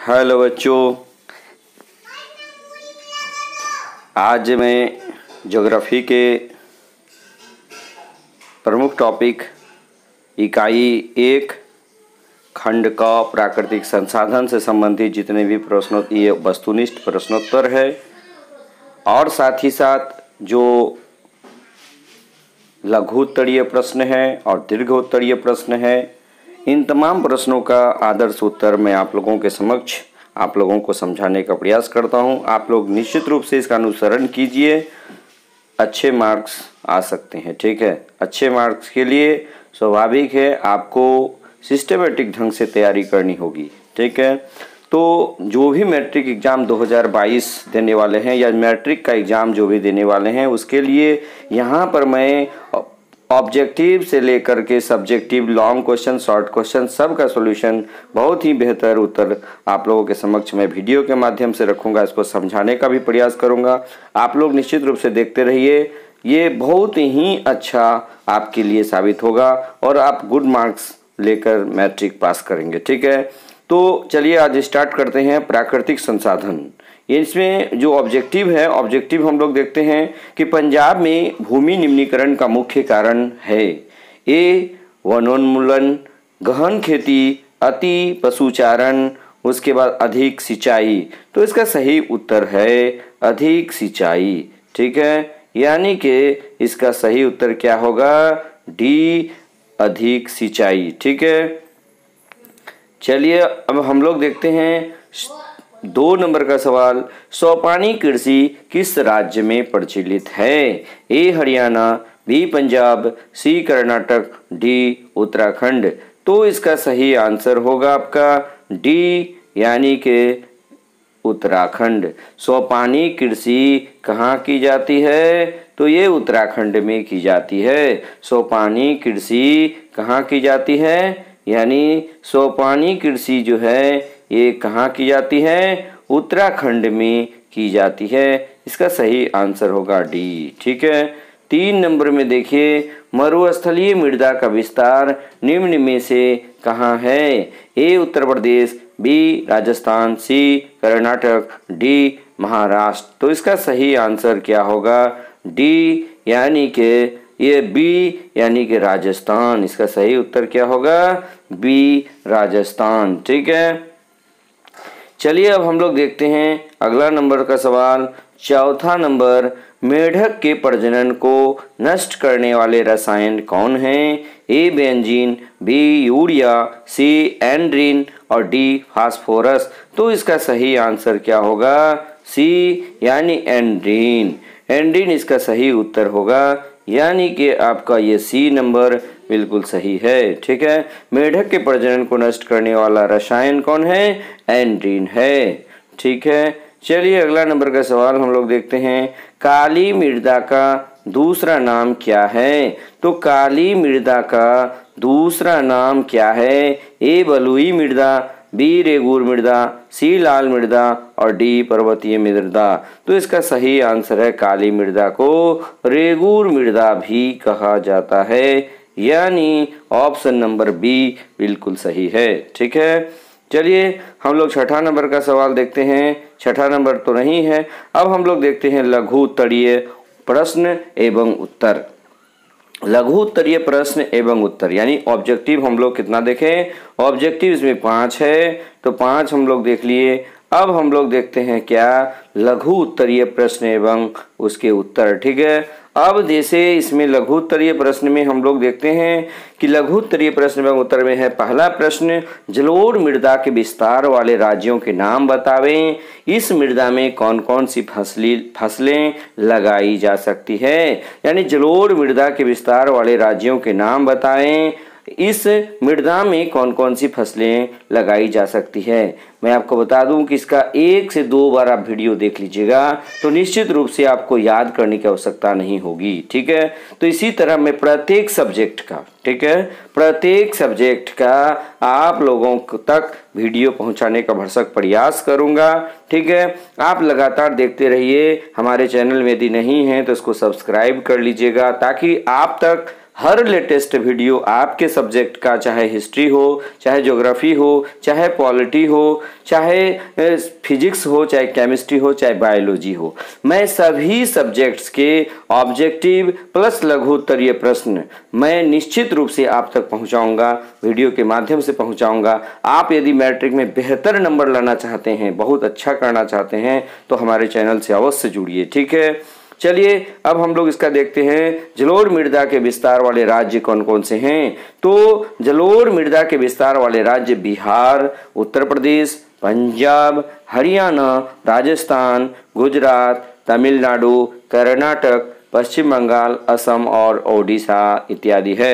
Hello बच्चों, आज मैं ज्योग्राफी के प्रमुख टॉपिक इकाई 1 खंड का प्राकृतिक संसाधन से संबंधित जितने भी ये वस्तुनिष्ठ प्रश्नोत्तर है और साथ ही साथ जो लघु उत्तरीय प्रश्न है और दीर्घ उत्तरीय प्रश्न है, इन तमाम प्रश्नों का आदर्श उत्तर मैं आप लोगों के समक्ष आप लोगों को समझाने का प्रयास करता हूं। आप लोग निश्चित रूप से इसका अनुसरण कीजिए, अच्छे मार्क्स आ सकते हैं। ठीक है, अच्छे मार्क्स के लिए स्वाभाविक है आपको सिस्टमेटिक ढंग से तैयारी करनी होगी। ठीक है, तो जो भी मैट्रिक एग्ज़ाम 2022 देने वाले हैं या मैट्रिक का एग्ज़ाम जो भी देने वाले हैं, उसके लिए यहाँ पर मैं ऑब्जेक्टिव से लेकर के subjective, long question, short question, सब का सॉल्यूशन, बहुत ही बेहतर उत्तर आप लोगों के समक्ष मैं वीडियो के माध्यम से रखूँगा। इसको समझाने का भी प्रयास करूँगा। आप लोग निश्चित रूप से देखते रहिए, ये बहुत ही अच्छा आपके लिए साबित होगा और आप गुड मार्क्स लेकर मैट्रिक पास करेंगे। ठीक है, तो चलिए आज स्टार्ट करते हैं। प्राकृतिक संसाधन, इसमें जो ऑब्जेक्टिव है, ऑब्जेक्टिव हम लोग देखते हैं कि पंजाब में भूमि निम्नीकरण का मुख्य कारण है। ए वनोन्मूलन, गहन खेती, अति पशुचारण, उसके बाद अधिक सिंचाई। तो इसका सही उत्तर है अधिक सिंचाई। ठीक है, यानी कि इसका सही उत्तर क्या होगा? डी, अधिक सिंचाई। ठीक है, चलिए अब हम लोग देखते हैं 2 नंबर का सवाल। सोपानी कृषि किस राज्य में प्रचलित है? A Haryana, B Punjab, C Karnataka, D Uttarakhand. तो इसका सही आंसर होगा आपका डी, यानी कि उत्तराखंड। सोपानी कृषि कहाँ की जाती है? तो ये उत्तराखंड में की जाती है। सोपानी कृषि कहाँ की जाती है? यानी सोपानी कृषि जो है ये कहाँ की जाती है? उत्तराखंड में की जाती है। इसका सही आंसर होगा डी। ठीक है, 3 नंबर में देखिए, मरुस्थलीय मृदा का विस्तार निम्न में से कहाँ है? A Uttar Pradesh, B Rajasthan, C Karnataka, D Maharashtra. तो इसका सही आंसर क्या होगा? डी, यानी कि ये बी, यानी कि राजस्थान। इसका सही उत्तर क्या होगा? बी, राजस्थान। ठीक है, चलिए अब हम लोग देखते हैं अगला नंबर का सवाल। चौथा नंबर, मेढक के प्रजनन को नष्ट करने वाले रसायन कौन हैं? A benzene, B urea, C endrin और डी फास्फोरस। तो इसका सही आंसर क्या होगा? सी, यानी एंड्रीन। एंड्रीन इसका सही उत्तर होगा, यानी कि आपका ये सी नंबर बिल्कुल सही है। ठीक है, मेढक के प्रजनन को नष्ट करने वाला रसायन कौन है? एंड्रीन है। ठीक है, चलिए अगला नंबर का सवाल हम लोग देखते हैं। काली मृदा का दूसरा नाम क्या है? तो काली मृदा का दूसरा नाम क्या है? ए बलुई मृदा, बी रेगूर मृदा, सी लाल मृदा और डी पर्वतीय मृदा। तो इसका सही आंसर है काली मृदा को रेगूर मृदा भी कहा जाता है, यानी ऑप्शन नंबर बी बिल्कुल सही है। ठीक है, चलिए हम लोग छठा नंबर का सवाल देखते हैं। छठा नंबर तो नहीं है, अब हम लोग देखते हैं लघु उत्तरीय प्रश्न एवं उत्तर। लघु उत्तरीय प्रश्न एवं उत्तर यानी ऑब्जेक्टिव हम लोग कितना देखें? ऑब्जेक्टिव इसमें 5 है, तो 5 हम लोग देख लिए। अब हम लोग देखते हैं क्या? लघु उत्तरीय प्रश्न एवं उसके उत्तर। ठीक है, अब जैसे इसमें लघु उत्तरीय प्रश्न में हम लोग देखते हैं कि लघु उत्तरीय प्रश्न एवं उत्तर में है पहला प्रश्न, जलोढ़ मृदा के विस्तार वाले राज्यों के नाम बतावें। इस मृदा में कौन कौन सी फसलें लगाई जा सकती है? यानी जलोढ़ मृदा के विस्तार वाले राज्यों के नाम बताएं। इस मृदा में कौन कौन सी फसलें लगाई जा सकती है? मैं आपको बता दूं कि इसका 1 से 2 बार आप वीडियो देख लीजिएगा तो निश्चित रूप से आपको याद करने की आवश्यकता नहीं होगी। ठीक है, तो इसी तरह मैं प्रत्येक सब्जेक्ट का, ठीक है, प्रत्येक सब्जेक्ट का आप लोगों तक वीडियो पहुंचाने का भरसक प्रयास करूंगा। ठीक है, आप लगातार देखते रहिए। हमारे चैनल में यदि नहीं है तो इसको सब्सक्राइब कर लीजिएगा ताकि आप तक हर लेटेस्ट वीडियो आपके सब्जेक्ट का, चाहे हिस्ट्री हो, चाहे ज्योग्राफी हो, चाहे पॉलिटी हो, चाहे फिजिक्स हो, चाहे केमिस्ट्री हो, चाहे बायोलॉजी हो, मैं सभी सब्जेक्ट्स के ऑब्जेक्टिव प्लस लघु उत्तरीय प्रश्न मैं निश्चित रूप से आप तक पहुंचाऊंगा, वीडियो के माध्यम से पहुंचाऊंगा। आप यदि मैट्रिक में बेहतर नंबर लाना चाहते हैं, बहुत अच्छा करना चाहते हैं, तो हमारे चैनल से अवश्य जुड़िए। ठीक है, चलिए अब हम लोग इसका देखते हैं, जलोढ़ मृदा के विस्तार वाले राज्य कौन कौन से हैं। तो जलोढ़ मृदा के विस्तार वाले राज्य बिहार, उत्तर प्रदेश, पंजाब, हरियाणा, राजस्थान, गुजरात, तमिलनाडु, कर्नाटक, पश्चिम बंगाल, असम और ओडिशा इत्यादि है।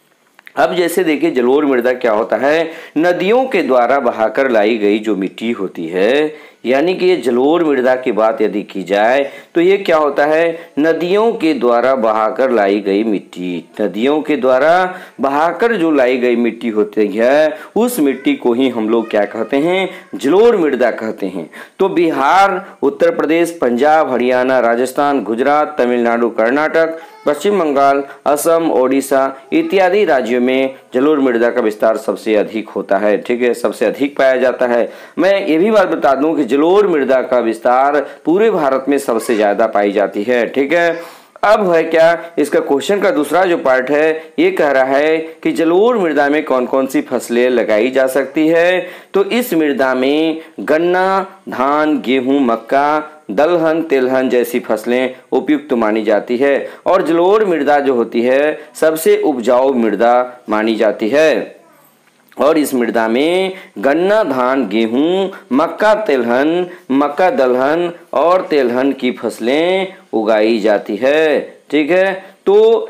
अब जैसे देखिए, जलोढ़ मृदा क्या होता है, नदियों के द्वारा बहाकर लाई गई जो मिट्टी होती है, यानी कि ये जलोढ़ मृदा की बात यदि की जाए तो ये क्या होता है, नदियों के द्वारा बहाकर लाई गई मिट्टी, नदियों के द्वारा बहाकर जो लाई गई मिट्टी होती है, उस मिट्टी को ही हम लोग क्या कहते हैं, जलोढ़ मृदा कहते हैं। तो बिहार, उत्तर प्रदेश, पंजाब, हरियाणा, राजस्थान, गुजरात, तमिलनाडु, कर्नाटक, पश्चिम बंगाल, असम, ओडिशा इत्यादि राज्यों में जलोढ़ मृदा का विस्तार सबसे अधिक होता है। ठीक है, सबसे अधिक पाया जाता है। मैं ये भी बात बता दूं कि जलोढ़ मृदा का विस्तार पूरे भारत में सबसे ज्यादा पाई जाती है। ठीक है, अब है क्या, इसका क्वेश्चन का दूसरा जो पार्ट है ये कह रहा है कि जलोढ़ मृदा में कौन कौन सी फसलें लगाई जा सकती है। तो इस मृदा में गन्ना, धान, गेहूं, मक्का, दलहन, तिलहन जैसी फसलें उपयुक्त मानी जाती है। और जलोढ़ मृदा जो होती है सबसे उपजाऊ मृदा मानी जाती है। और इस मृदा में गन्ना, धान, गेहूं, मक्का, तिलहन, मक्का, दलहन और तिलहन की फसलें उगाई जाती है। ठीक है, तो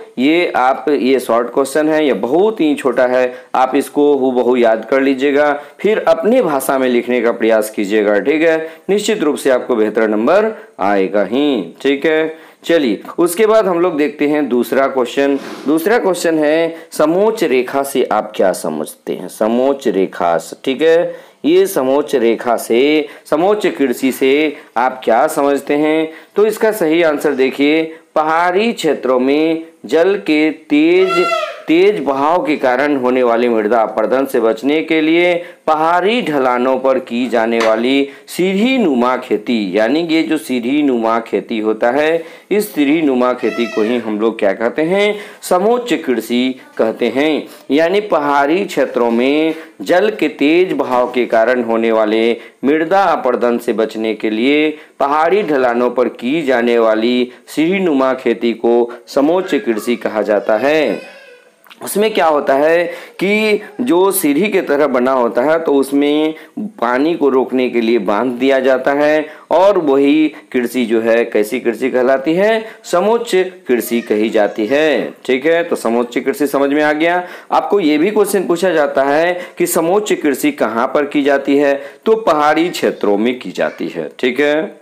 ये शॉर्ट क्वेश्चन है, ये बहुत ही छोटा है, आप इसको हूबहू याद कर लीजिएगा, फिर अपनी भाषा में लिखने का प्रयास कीजिएगा। ठीक है, निश्चित रूप से आपको बेहतर नंबर आएगा ही। ठीक है, चलिए उसके बाद हम लोग देखते हैं दूसरा क्वेश्चन। दूसरा क्वेश्चन है, समोच्च रेखा से आप क्या समझते हैं। समोच्च रेखा, ठीक है, ये समोच्च रेखा से, समोच्च कृषि से आप क्या समझते हैं। तो इसका सही आंसर देखिए, पहाड़ी क्षेत्रों में जल के तेज बहाव के कारण होने वाली मृदा अपरदन से बचने के लिए पहाड़ी ढलानों पर की जाने वाली सीढ़ी नुमा खेती, यानी ये जो सीढ़ी नुमा खेती होता है, इस सीढ़ी नुमा खेती को ही हम लोग क्या कहते हैं, समोच्च कृषि कहते हैं। यानी पहाड़ी क्षेत्रों में जल के तेज बहाव के कारण होने वाले मृदा अपरदन से बचने के लिए पहाड़ी ढलानों पर की जाने वाली सीढ़ी नुमा खेती को समोच्च कृषि कहा जाता है। उसमें क्या होता है कि जो सीढ़ी की तरह बना होता है, तो उसमें पानी को रोकने के लिए बांध दिया जाता है, और वही कृषि जो है कैसी कृषि कहलाती है, समोच्च कृषि कही जाती है। ठीक है, तो समोच्च कृषि समझ में आ गया। आपको ये भी क्वेश्चन पूछा जाता है कि समोच्च कृषि कहाँ पर की जाती है, तो पहाड़ी क्षेत्रों में की जाती है। ठीक है,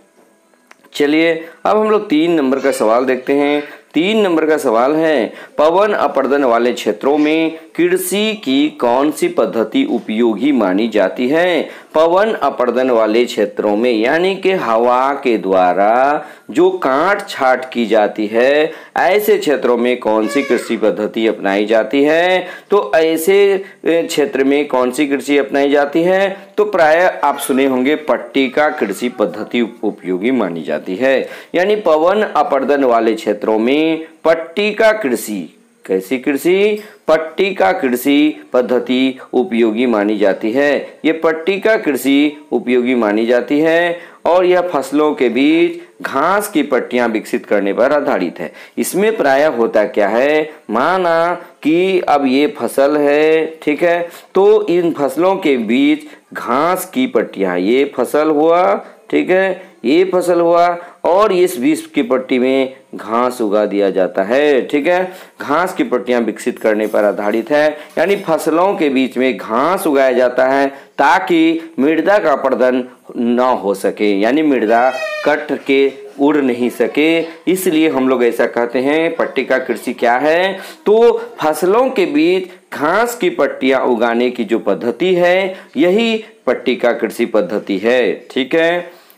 चलिए अब हम लोग 3 नंबर का सवाल देखते हैं। 3 नंबर का सवाल है, पवन अपरदन वाले क्षेत्रों में कृषि की कौन सी पद्धति उपयोगी मानी जाती है। पवन अपरदन वाले क्षेत्रों में, यानी कि हवा के द्वारा जो काट छाट की जाती है, ऐसे क्षेत्रों में कौन सी कृषि पद्धति अपनाई जाती है। तो ऐसे क्षेत्र में कौन सी कृषि अपनाई जाती है, तो प्राय आप सुने होंगे पट्टिका कृषि पद्धति उपयोगी मानी जाती है। यानी पवन अपरदन वाले क्षेत्रों में पट्टिका कृषि, कैसी कृषि, पट्टिका कृषि पद्धति उपयोगी मानी जाती है। ये पट्टिका कृषि उपयोगी मानी जाती है, और यह फसलों के बीच घास की पट्टियां विकसित करने पर आधारित है। इसमें प्राय होता क्या है, माना कि अब ये फसल है, ठीक है, तो इन फसलों के बीच घास की पट्टियां, ये फसल हुआ, ठीक है, ये फसल हुआ, और इस बीच की पट्टी में घास उगा दिया जाता है। ठीक है, घास की पट्टियां विकसित करने पर आधारित है, यानी फसलों के बीच में घास उगाया जाता है ताकि मृदा का अपरदन न हो सके, यानी मृदा कट के उड़ नहीं सके, इसलिए हम लोग ऐसा कहते हैं पट्टिका कृषि क्या है, तो फसलों के बीच घास की पट्टियां उगाने की जो पद्धति है, यही पट्टिका कृषि पद्धति है। ठीक है,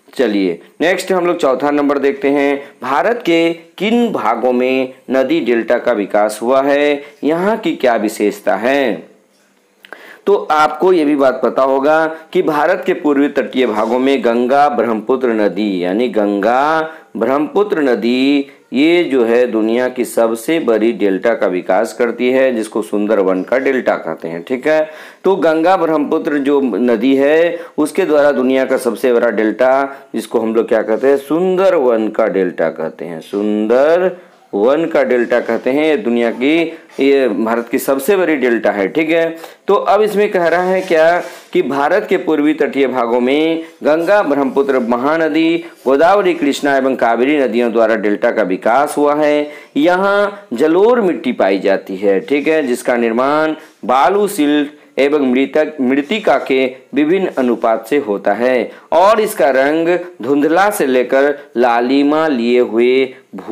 चलिए नेक्स्ट हम लोग चौथा नंबर देखते हैं। भारत के किन भागों में नदी डेल्टा का विकास हुआ है, यहाँ की क्या विशेषता है? तो आपको ये भी बात पता होगा कि भारत के पूर्वी तटीय भागों में गंगा ब्रह्मपुत्र नदी, यानी गंगा ब्रह्मपुत्र नदी ये जो है दुनिया की सबसे बड़ी डेल्टा का विकास करती है, जिसको सुंदरवन का डेल्टा कहते हैं। ठीक है, तो गंगा ब्रह्मपुत्र जो नदी है उसके द्वारा दुनिया का सबसे बड़ा डेल्टा, जिसको हम लोग क्या कहते हैं, सुंदरवन का डेल्टा कहते हैं, सुंदर वन का डेल्टा कहते हैं। ये दुनिया की, ये भारत की सबसे बड़ी डेल्टा है। ठीक है, तो अब इसमें कह रहा है क्या कि भारत के पूर्वी तटीय भागों में गंगा ब्रह्मपुत्र महानदी, गोदावरी, कृष्णा एवं कावेरी नदियों द्वारा डेल्टा का विकास हुआ है। यहाँ जलोढ़ मिट्टी पाई जाती है। ठीक है, जिसका निर्माण बालू, सिल्ट एवं मृत्तिका के विभिन्न अनुपात से होता है और इसका रंग धुंधला से लेकर लालिमा लिए हुए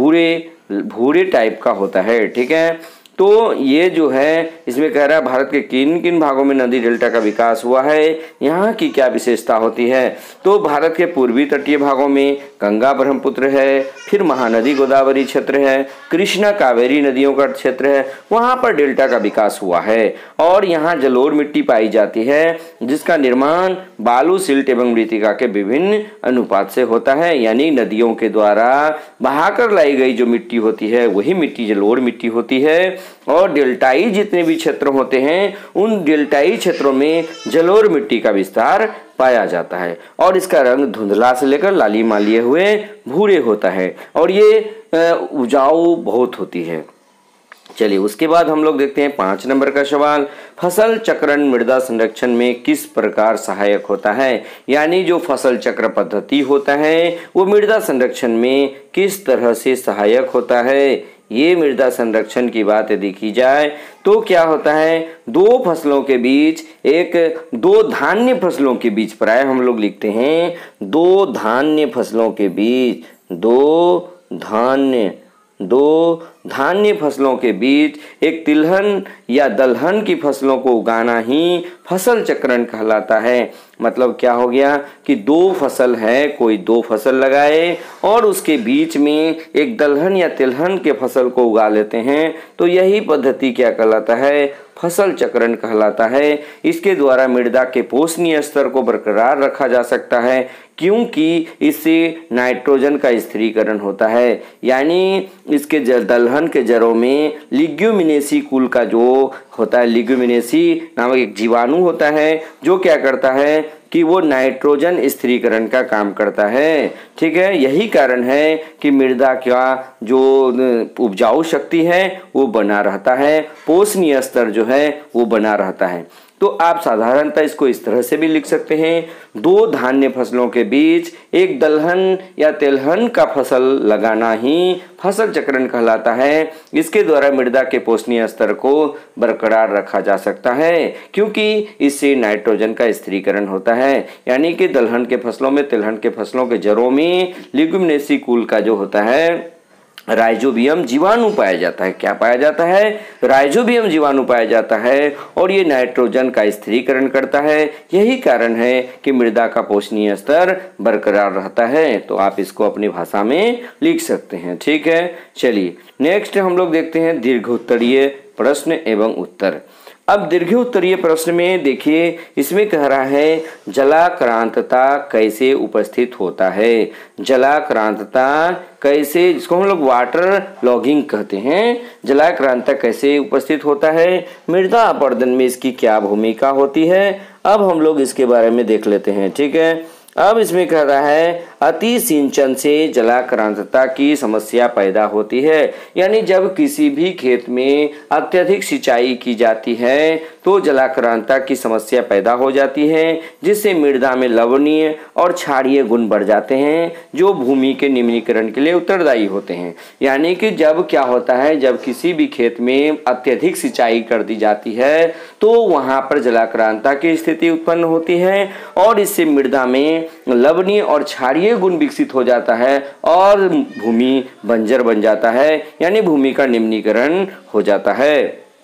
भूरे टाइप का होता है। ठीक है, तो ये जो है इसमें कह रहा है भारत के किन किन भागों में नदी डेल्टा का विकास हुआ है, यहाँ की क्या विशेषता होती है। तो भारत के पूर्वी तटीय भागों में गंगा ब्रह्मपुत्र है, फिर महानदी गोदावरी क्षेत्र है, कृष्णा कावेरी नदियों का क्षेत्र है, वहाँ पर डेल्टा का विकास हुआ है और यहाँ जलोढ़ मिट्टी पाई जाती है, जिसका निर्माण बालू, सिल्ट एवं मृत्तिका के विभिन्न अनुपात से होता है। यानी नदियों के द्वारा बहाकर लाई गई जो मिट्टी होती है वही मिट्टी जलोढ़ मिट्टी होती है और डेल्टाई जितने भी क्षेत्र होते हैं उन डेल्टाई क्षेत्रों में जलोढ़ मिट्टी का विस्तार पाया जाता है और इसका रंग धुंधला से लेकर लालिमा लिए हुए भूरे होता है और ये उपजाऊ बहुत होती है। चलिए उसके बाद हम लोग देखते हैं 5 नंबर का सवाल, फसल चक्रण मृदा संरक्षण में किस प्रकार सहायक होता है। यानी जो फसल चक्र पद्धति होता है वो मृदा संरक्षण में किस तरह से सहायक होता है। ये मृदा संरक्षण की बात यदि की जाए तो क्या होता है, दो फसलों के बीच दो धान्य फसलों के बीच, प्राय हम लोग लिखते हैं दो धान्य फसलों के बीच, दो धान्य फसलों के बीच एक तिलहन या दलहन की फसलों को उगाना ही फसल चक्रण कहलाता है। मतलब क्या हो गया कि दो फसल है, कोई दो फसल लगाए और उसके बीच में एक दलहन या तिलहन के फसल को उगा लेते हैं, तो यही पद्धति क्या कहलाता है, फसल चक्रण कहलाता है। इसके द्वारा मृदा के पोषणीय स्तर को बरकरार रखा जा सकता है क्योंकि इससे नाइट्रोजन का स्थिरीकरण होता है। यानी इसके दलहन के जड़ों में लिग्यूमिनेसी कुल का जो होता है, लिग्यूमिनेसी नामक एक जीवाणु होता है जो क्या करता है कि वो नाइट्रोजन स्थिरीकरण का काम करता है। ठीक है, यही कारण है कि मृदा का जो उपजाऊ शक्ति है वो बना रहता है, पोषणीय स्तर जो है वो बना रहता है। तो आप साधारणतः इसको इस तरह से भी लिख सकते हैं, दो धान्य फसलों के बीच एक दलहन या तिलहन का फसल लगाना ही फसल चक्रण कहलाता है। इसके द्वारा मृदा के पोषणीय स्तर को बरकरार रखा जा सकता है क्योंकि इससे नाइट्रोजन का स्थिरीकरण होता है। यानी कि दलहन के फसलों में, तिलहन के फसलों के जड़ों में लिग्यूमिनेसी कुल का जो होता है राइजोबियम जीवाणु पाया जाता है। क्या पाया जाता है, राइजोबियम जीवाणु पाया जाता है और ये नाइट्रोजन का स्थिरीकरण करता है। यही कारण है कि मृदा का पोषणीय स्तर बरकरार रहता है। तो आप इसको अपनी भाषा में लिख सकते हैं। ठीक है, चलिए नेक्स्ट हम लोग देखते हैं दीर्घोत्तरीय प्रश्न एवं उत्तर। अब दीर्घोत्तरीय प्रश्न में देखिए, इसमें कह रहा है जलाक्रांतता कैसे उपस्थित होता है। जलाक्रांतता कैसे, जिसको हम लोग वाटर लॉगिंग कहते हैं, जलाक्रांतता कैसे उपस्थित होता है, मृदा अपरदन में इसकी क्या भूमिका होती है। अब हम लोग इसके बारे में देख लेते हैं। ठीक है, अब इसमें कह रहा है अति सिंचन से जलाक्रांतता की समस्या पैदा होती है। यानी जब किसी भी खेत में अत्यधिक सिंचाई की जाती है तो जलाक्रांतता की समस्या पैदा हो जाती है, जिससे मृदा में लवणीय और क्षारीय गुण बढ़ जाते हैं जो भूमि के निम्नीकरण के लिए उत्तरदायी होते हैं। यानी कि जब क्या होता है, जब किसी भी खेत में अत्यधिक सिंचाई कर दी जाती है तो वहाँ पर जलाक्रांतता की स्थिति उत्पन्न होती है और इससे मृदा में लवणीय और क्षारीय गुण विकसित हो जाता है और भूमि बंजर बन जाता है, यानी भूमि का निम्नीकरण हो जाता है।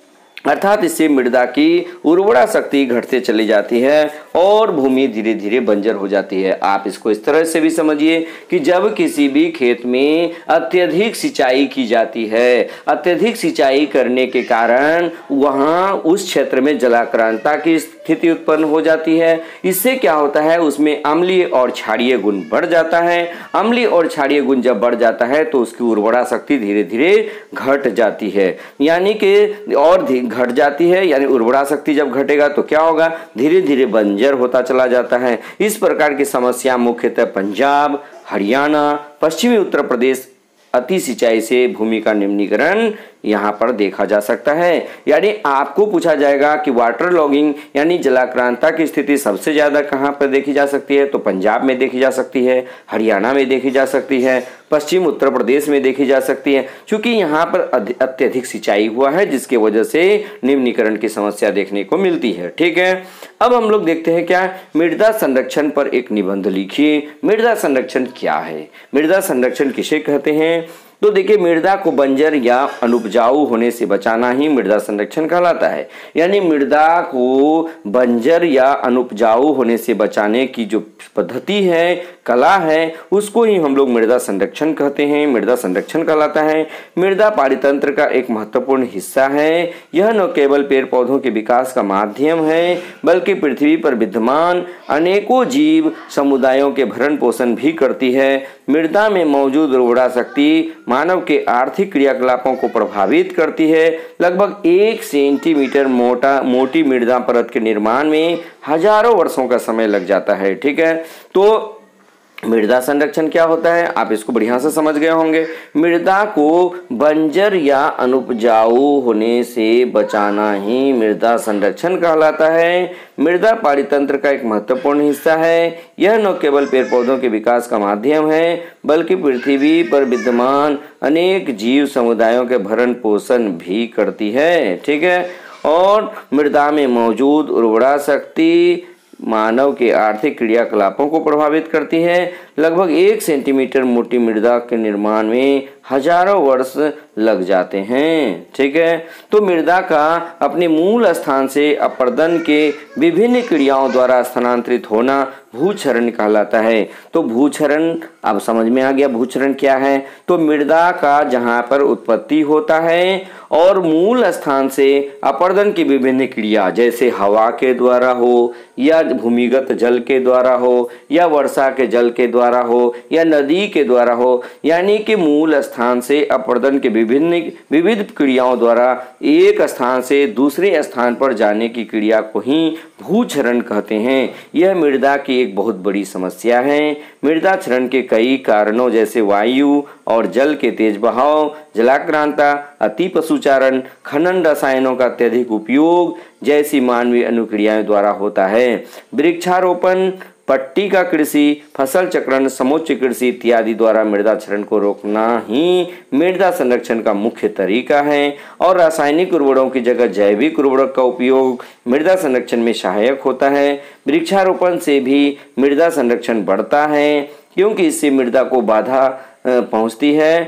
अर्थात इससे मृदा की उर्वरा शक्ति घटते चली जाती है और भूमि धीरे धीरे बंजर हो जाती है। आप इसको इस तरह से भी समझिए कि जब किसी भी खेत में अत्यधिक सिंचाई की जाती है, अत्यधिक सिंचाई करने के कारण वहाँ उस क्षेत्र में जलाक्रांता की स्थिति उत्पन्न हो जाती है। इससे क्या होता है, उसमें अम्लीय और क्षारीय गुण बढ़ जाता है। अम्लीय और क्षारीय गुण जब बढ़ जाता है तो उसकी उर्वरा शक्ति धीरे धीरे घट जाती है, यानी कि और घट जाती है। यानी उर्वरा शक्ति जब घटेगा तो क्या होगा, धीरे धीरे बंजर होता चला जाता है। इस प्रकार की समस्या मुख्यतः पंजाब, हरियाणा, पश्चिमी उत्तर प्रदेश अति सिंचाई से भूमि का निम्नीकरण यहाँ पर देखा जा सकता है। यानी आपको पूछा जाएगा कि वाटर लॉगिंग यानी जलाक्रांता की स्थिति सबसे ज़्यादा कहाँ पर देखी जा सकती है, तो पंजाब में देखी जा सकती है, हरियाणा में देखी जा सकती है, पश्चिम उत्तर प्रदेश में देखी जा सकती है, क्योंकि यहाँ पर अत्यधिक सिंचाई हुआ है जिसके वजह से निम्नीकरण की समस्या देखने को मिलती है। ठीक है, अब हम लोग देखते हैं क्या, मृदा संरक्षण पर एक निबंध लिखिए। मृदा संरक्षण क्या है, मृदा संरक्षण किसे कहते हैं? तो देखिए, मृदा को बंजर या अनुपजाऊ होने से बचाना ही मृदा संरक्षण कहलाता है। यानी मृदा को बंजर या अनुपजाऊ होने से बचाने की जो पद्धति है, कला है, उसको ही हम लोग मृदा संरक्षण कहते हैं, मृदा संरक्षण कहलाता है। मृदा पारितंत्र का एक महत्वपूर्ण हिस्सा है। यह न केवल पेड़ पौधों के विकास का माध्यम है बल्कि पृथ्वी पर विद्यमान अनेकों जीव समुदायों के भरण पोषण भी करती है। मृदा में मौजूद उर्वरा शक्ति मानव के आर्थिक क्रियाकलापों को प्रभावित करती है। लगभग 1 सेंटीमीटर मोटी मृदा परत के निर्माण में हजारों वर्षों का समय लग जाता है। ठीक है, तो मृदा संरक्षण क्या होता है, आप इसको बढ़िया से समझ गए होंगे। मृदा को बंजर या अनुपजाऊ होने से बचाना ही मृदा संरक्षण कहलाता है। मृदा पारितंत्र का एक महत्वपूर्ण हिस्सा है। यह न केवल पेड़ पौधों के विकास का माध्यम है बल्कि पृथ्वी पर विद्यमान अनेक जीव समुदायों के भरण पोषण भी करती है। ठीक है, और मृदा में मौजूद उर्वरा शक्ति मानव के आर्थिक क्रियाकलापों को प्रभावित करती है। लगभग 1 सेंटीमीटर मोटी मृदा के निर्माण में हजारों वर्ष लग जाते हैं। ठीक है, तो मृदा का अपने मूल स्थान से अपर्दन के विभिन्न क्रियाओं द्वारा स्थानांतरित होना भूक्षरण कहलाता है। तो भूक्षरण अब समझ में आ गया, भूक्षरण क्या है, तो मृदा का जहाँ पर उत्पत्ति होता है और मूल स्थान से अपर्दन की विभिन्न क्रिया, जैसे हवा के द्वारा हो या भूमिगत जल के द्वारा हो या वर्षा के जल के द्वारा हो या नदी के द्वारा हो, यानी कि मूल स्थान से अपर्दन के विविध क्रियाओं द्वारा एक स्थान से दूसरे स्थान पर जाने की क्रिया को ही भूक्षरण कहते हैं। यह मृदा की एक बहुत बड़ी समस्या है। मृदा क्षरण के कई कारणों जैसे वायु और जल के तेज बहाव, जलाक्रांता, अति पशुचारण, खनन, रसायनों का अत्यधिक उपयोग जैसी मानवीय अनुक्रियाओं द्वारा होता है। वृक्षारोपण, पट्टी का कृषि, फसल चक्रण, समुच्चय कृषि इत्यादि द्वारा मृदा क्षरण को रोकना ही मृदा संरक्षण का मुख्य तरीका है। और रासायनिक उर्वरकों की जगह जैविक उर्वरक का उपयोग मृदा संरक्षण में सहायक होता है। वृक्षारोपण से भी मृदा संरक्षण बढ़ता है क्योंकि इससे मृदा को बाधा पहुंचती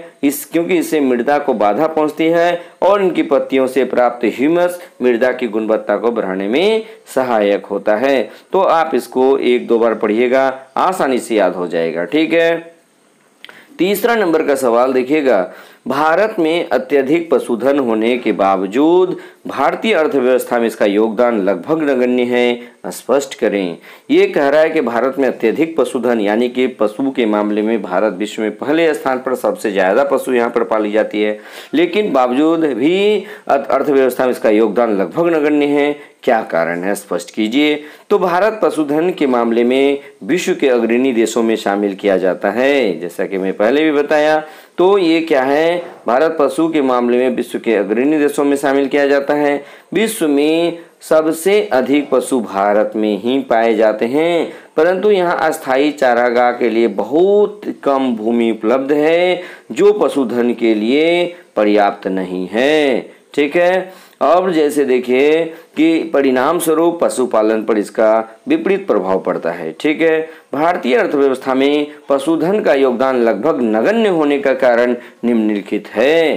है और इनकी पत्तियों से प्राप्त ह्यूमस मृदा की गुणवत्ता को बढ़ाने में सहायक होता है। तो आप इसको 1-2 बार पढ़िएगा, आसानी से याद हो जाएगा। ठीक है, तीसरा नंबर का सवाल देखिएगा, भारत में अत्यधिक पशुधन होने के बावजूद भारतीय अर्थव्यवस्था में इसका योगदान लगभग नगण्य है, स्पष्ट करें। ये कह रहा है कि भारत में अत्यधिक पशुधन यानी कि पशु के मामले में भारत विश्व में पहले स्थान पर, सबसे ज़्यादा पशु यहाँ पर पाली जाती है, लेकिन बावजूद भी अर्थव्यवस्था में इसका योगदान लगभग नगण्य है। क्या कारण है, स्पष्ट कीजिए। तो भारत पशुधन के मामले में विश्व के अग्रणी देशों में शामिल किया जाता है, जैसा कि मैं पहले भी बताया। तो ये क्या है, भारत पशु के मामले में विश्व के अग्रणी देशों में शामिल किया जाता है। विश्व में सबसे अधिक पशु भारत में ही पाए जाते हैं, परंतु यहाँ अस्थायी चारागाह के लिए बहुत कम भूमि उपलब्ध है जो पशुधन के लिए पर्याप्त नहीं है। ठीक है, अब जैसे देखिए कि परिणाम स्वरूप पशुपालन पर इसका विपरीत प्रभाव पड़ता है। ठीक है, भारतीय अर्थव्यवस्था में पशुधन का योगदान लगभग नगण्य होने का कारण निम्नलिखित है।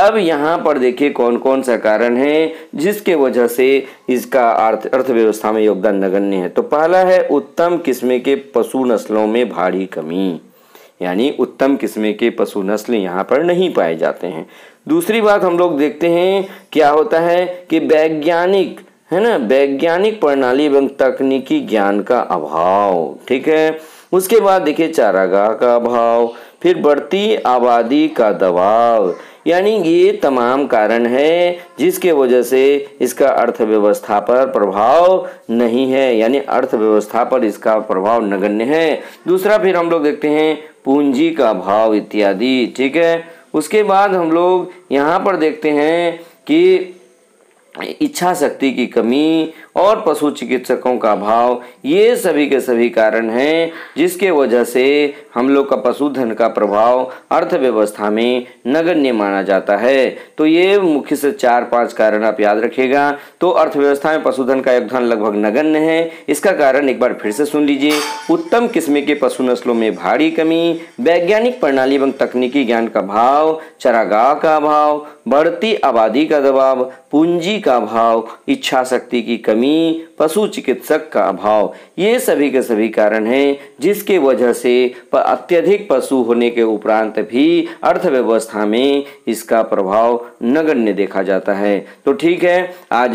अब यहाँ पर देखिए कौन कौन सा कारण है जिसके वजह से इसका अर्थव्यवस्था में योगदान नगण्य है। तो पहला है उत्तम किस्म के पशु नस्लों में भारी कमी, यानी उत्तम किस्म के पशु नस्ल यहाँ पर नहीं पाए जाते हैं। दूसरी बात हम लोग देखते हैं क्या होता है कि वैज्ञानिक है ना, वैज्ञानिक प्रणाली एवं तकनीकी ज्ञान का अभाव, ठीक है। उसके बाद देखिए चारागाह का अभाव, फिर बढ़ती आबादी का दबाव, यानी ये तमाम कारण है जिसके वजह से इसका अर्थव्यवस्था पर प्रभाव नहीं है, यानी अर्थव्यवस्था पर इसका प्रभाव नगण्य है। दूसरा फिर हम लोग देखते हैं पूंजी का अभाव इत्यादि, ठीक है। उसके बाद हम लोग यहाँ पर देखते हैं कि इच्छा शक्ति की कमी और पशु चिकित्सकों का अभाव, ये सभी के सभी कारण हैं जिसके वजह से हम लोग का पशुधन का प्रभाव अर्थव्यवस्था में नगण्य माना जाता है। तो ये मुख्य से 4-5 कारण आप याद रखिएगा। तो अर्थव्यवस्था में पशुधन का योगदान लगभग नगण्य है। इसका कारण एक बार फिर से सुन लीजिए। उत्तम किस्म के पशु नस्लों में भारी कमी, वैज्ञानिक प्रणाली एवं तकनीकी ज्ञान का अभाव, चारागाह का अभाव, बढ़ती आबादी का दबाव, पूंजी का अभाव, इच्छा शक्ति की कमी, पशु चिकित्सक का अभाव, ये सभी के सभी कारण हैं जिसके वजह से अत्यधिक पशु होने के उपरांत भी अर्थव्यवस्था में इसका प्रभाव नगण्य देखा जाता है। तो ठीक है,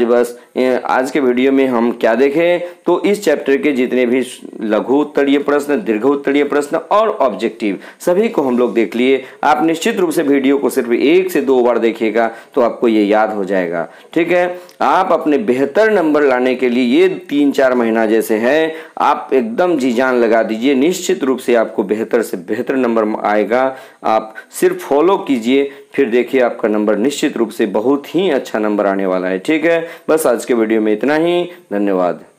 आज के वीडियो में हम क्या देखें, तो इस चैप्टर के जितने भी लघु उत्तरीय प्रश्न, दीर्घ उत्तरीय प्रश्न और ऑब्जेक्टिव सभी को हम लोग देख लिए। आप निश्चित रूप से वीडियो को सिर्फ 1 से 2 बार देखिएगा तो आपको ये याद हो जाएगा, ठीक है। आप अपने बेहतर नंबर लाने के लिए ये 3-4 महीना जैसे है, आप एकदम जी जान लगा दीजिए, निश्चित रूप से आपको बेहतर से बेहतर नंबर आएगा। आप सिर्फ फॉलो कीजिए, फिर देखिए आपका नंबर निश्चित रूप से बहुत ही अच्छा नंबर आने वाला है, ठीक है। बस आज के वीडियो में इतना ही, धन्यवाद।